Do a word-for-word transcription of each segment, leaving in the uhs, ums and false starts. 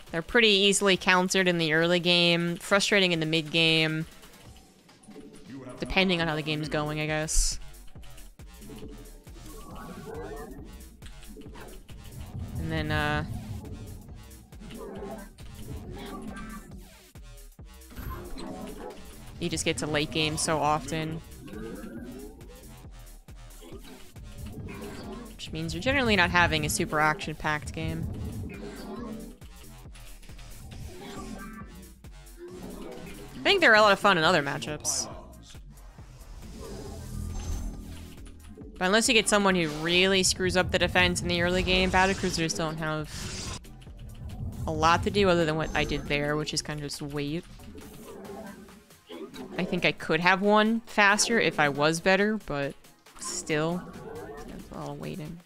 They're pretty easily countered in the early game, frustrating in the mid game, depending on how the game's going, I guess. And then, uh... you just get to late game so often. Which means you're generally not having a super action-packed game. I think they're a lot of fun in other matchups. But unless you get someone who really screws up the defense in the early game, battlecruisers don't have a lot to do other than what I did there, which is kind of just wait. I think I could have won faster if I was better, but still, that's a lot of waiting.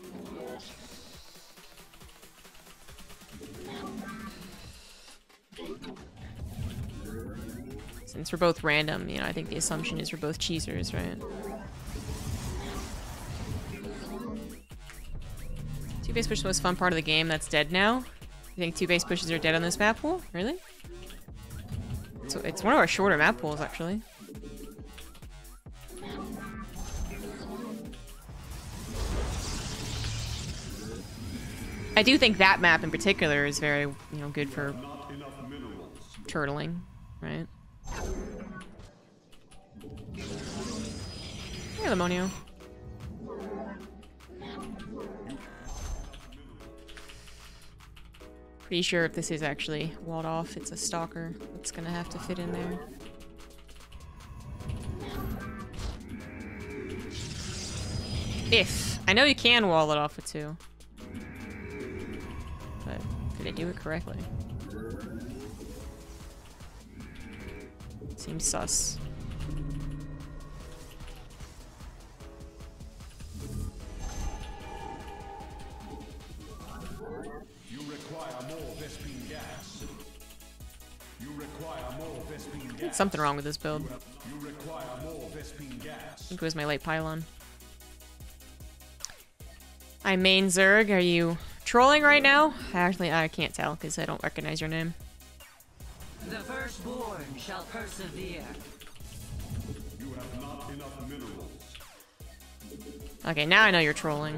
Since we're both random, you know, I think the assumption is we're both cheesers, right? Two base push is the most fun part of the game. That's dead now. You think two base pushes are dead on this map pool? Really? It's, it's one of our shorter map pools, actually. I do think that map in particular is very, you know, good for turtling, right? Hey, Lemonio. Pretty sure if this is actually walled off, it's a stalker that's gonna have to fit in there. If. I know you can wall it off with two. But did I do it correctly? Seems sus. You require more Vespene gas. You require more Vespene gas. There's something wrong with this build. You, have, you require more Vespene gas. I think it was my late pylon. I main Zerg. Are you trolling right now? Actually, I can't tell because I don't recognize your name. The firstborn shall persevere. You have not enough minerals. Okay, now I know you're trolling.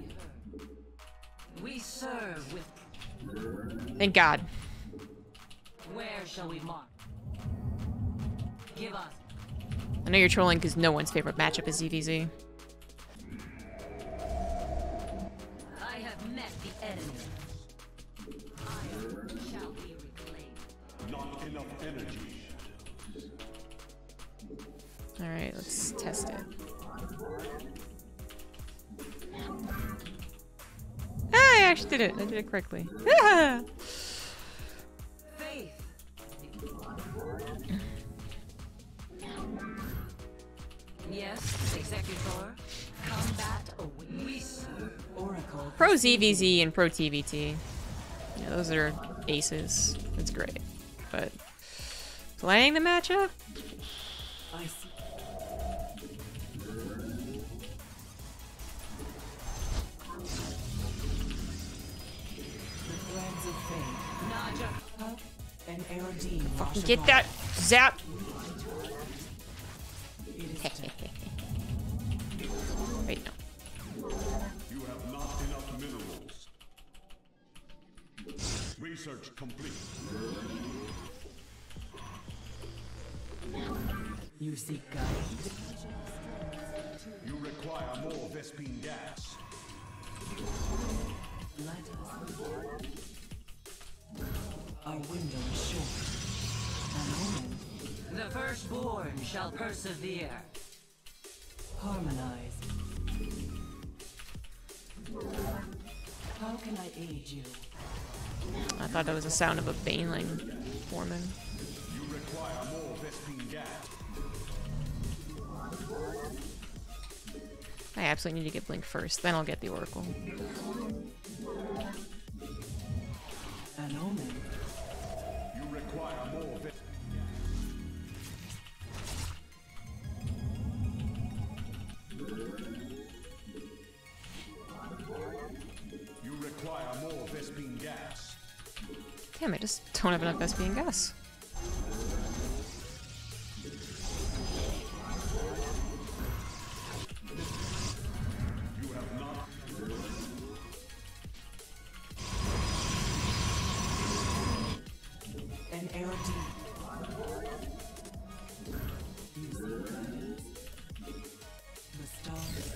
We serve with. Thank God. Where shall we mark? Give us. I know you're trolling because no one's favorite matchup is Z V Z. I have met the enemy. Iron shall be reclaimed. Not enough energy. Alright, let's test it. Ah, I actually did it. I did it correctly. Faith. Yes, Executor. Combat away. We serve Oracle. Pro Z V Z and Pro T V T. Yeah, those are aces. It's great. But playing the matchup? I see. Fucking get that zap! Wait, no. You have not enough minerals. Research complete. You seek guidance. You require more Vespene gas. Let us. Our window is short. An omen. The firstborn shall persevere. Harmonize. How can I aid you? I thought that was the sound of a Baneling foreman. You require more Vespene gas. I absolutely need to get Blink first, then I'll get the Oracle. An omen. You require more Vespene You require more Vespene gas. Damn, I just don't have enough S P and gas. An arrow deep. The stars.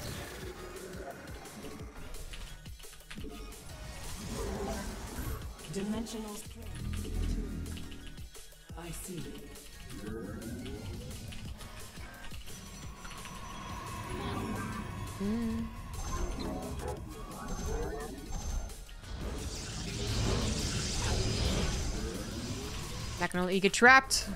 Dimensional strength. I see. Mm. Not gonna let you get trapped.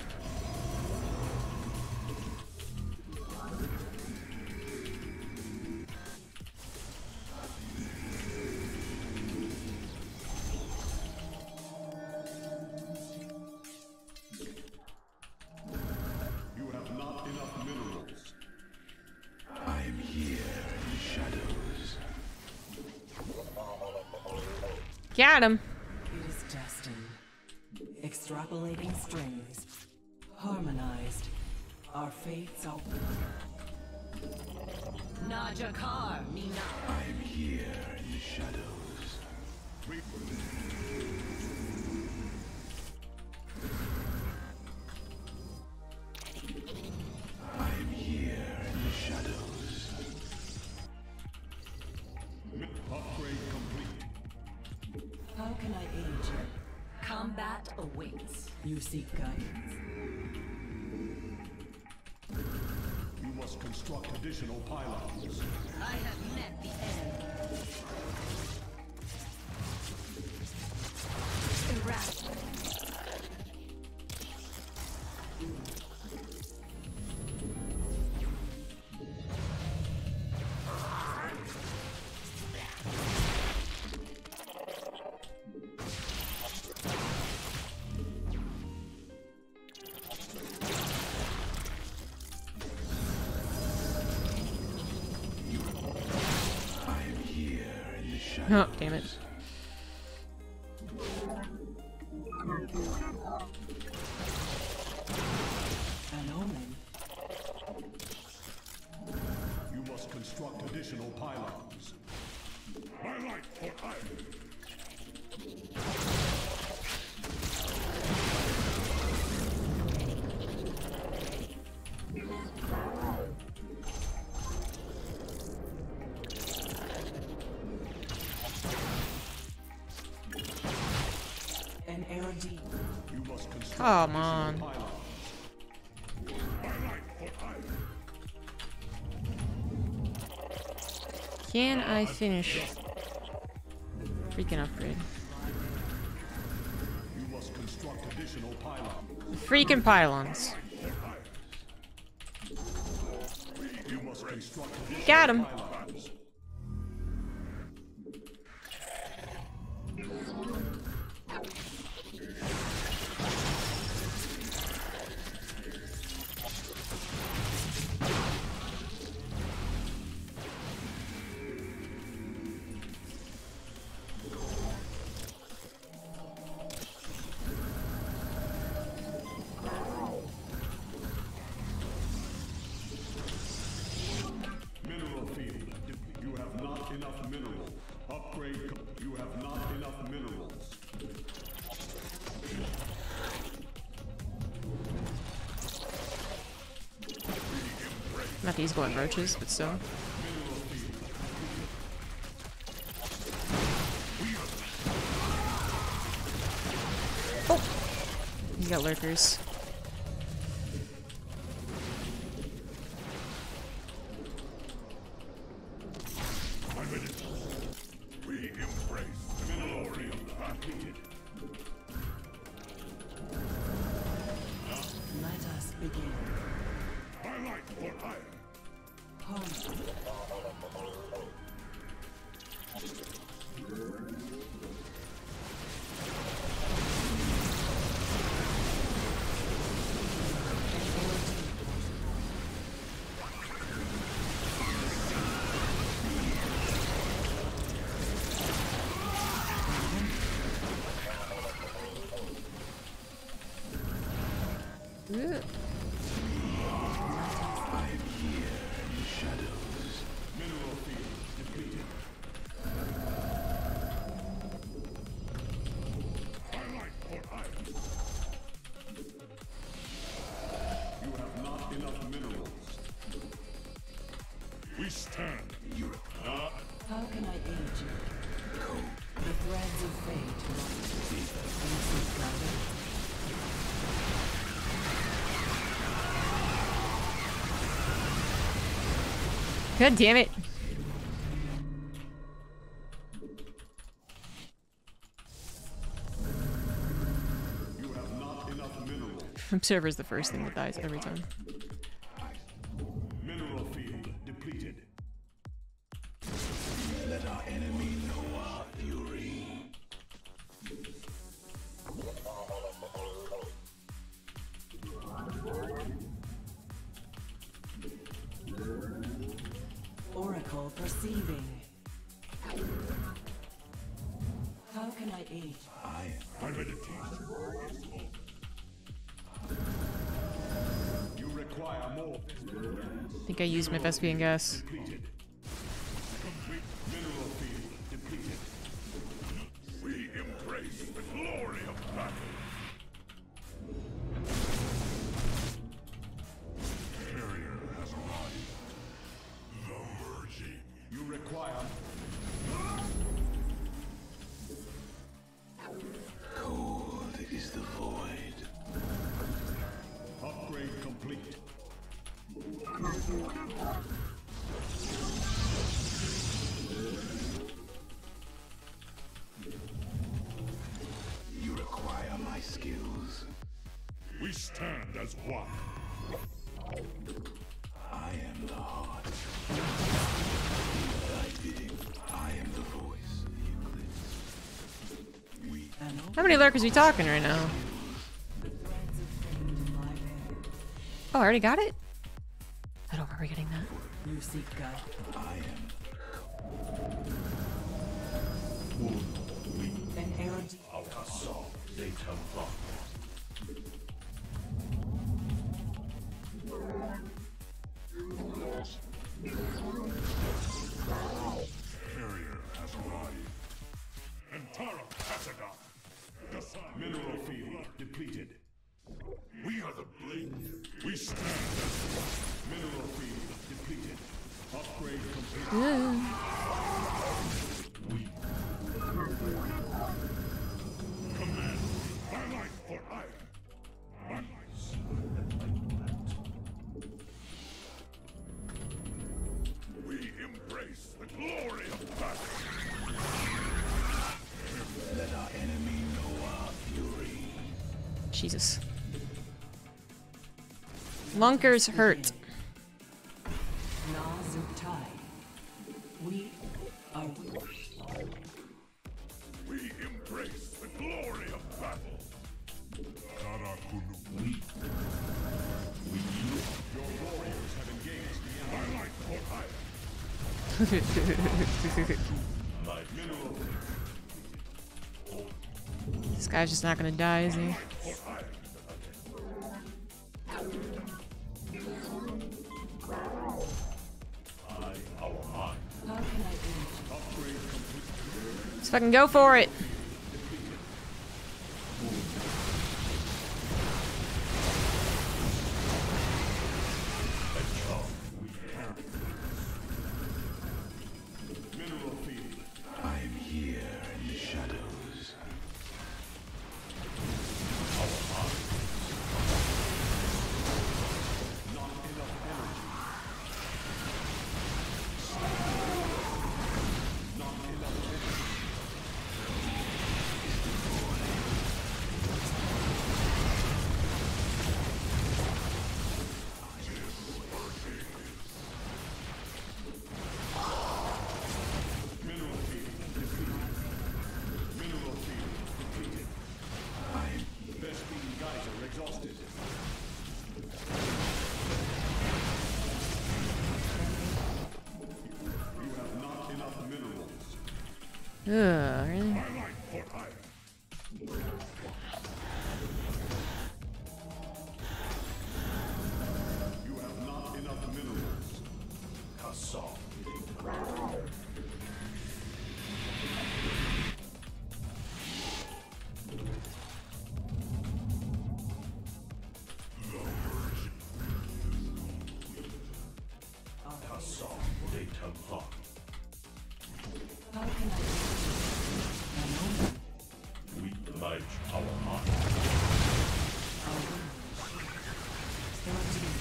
You have not enough minerals. I am here in the shadows. Got him. It is destined. Extrapolating strings. Harmonized. Our fates are one. Najakar, Mina. I am here in the shadows. I am here in the shadows. Upgrade complete. How can I aid you? Combat awaits. You seek guidance. You must construct additional pylons. I have met the end. Irrational. I am here in the shadows. Oh, damn it. An omen. You must construct additional pylons. My light for iron. An arrow deep. You must construct Come additional on. pylons. My light for iron. Can I finish? Freaking upgrade. You must construct additional pylons. Freaking pylons. You must construct additional Got him. pylons. Mineral field. You have not enough mineral. Upgrade. com- You have not enough minerals. Not these going roaches, but still. Oh! He's got lurkers. We embrace mineral field. Completed. Let us begin. My light for iron. Harmony. We stand. You're How can I aid you? The threads of fate run deep. God damn it. You have not enough mineral. Observer's the first thing that dies every time. Mineral field depleted. let our enemy know our fury. Oracle perceiving. How can I aid? I I meditate. You require more. I think I used my Vespian gas. Depleted. Mineral field depleted. We embrace the glory of battle. Carrier has arrived. The merging. You require cold is the void. upgrade complete. You require my skills. We stand as one. I am the heart. Do thy bidding. I am the voice of the eclipse. We How many lurkers are we talking right now? Oh, I already got it? I don't remember getting that. You seek God. I am An errant. Carrier has arrived. Antara Kassadon. The sun. Mineral field depleted. We are the blink. We stand as one. Mineral field depleted. Upgrade complete. Command. My life for iron. My life. We embrace the glory of battle. let our enemy know our fury. Jesus. Lunkers hurt. Nazuktai. We are We embrace the glory of battle. Karakunu. We. We. Your warriors have engaged the enemy. My life for hire. My mineral This guy's just not gonna die, is he? for hire. I, our mind. how can I aid you? Upgrade complete. Let's fucking go for it. Mineral field. I am here in the shadows. Not enough energy. Not enough energy. Mineral field depleted. Mineral field depleted. I am Vespine geyser exhausted. You have not enough minerals. Ugh, really? My life for hire. You have not enough minerals. Kassam. Little heart. How can I aid you? We pledge our heart. Our wish. Starting.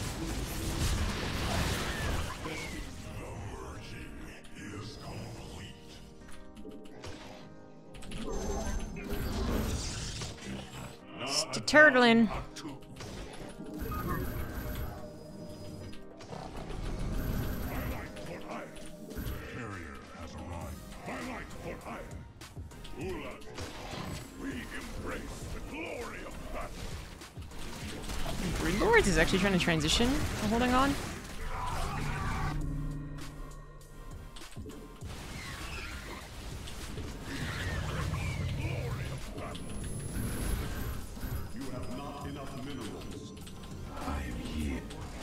Is complete. To turtling. Carrier has arrived. My light for hire. Ulan, we embrace the glory of battle. Grid Lords is actually trying to transition. I'm holding on. You have not enough minerals. I am here.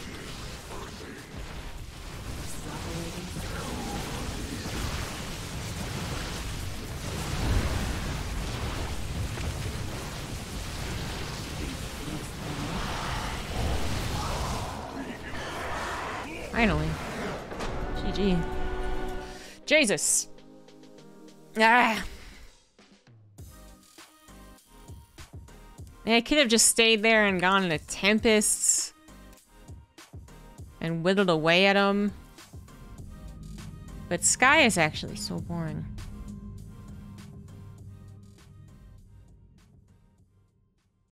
Finally. G G. Jesus. Ah. Man, I could have just stayed there and gone into Tempests and whittled away at him. But Sky is actually so boring.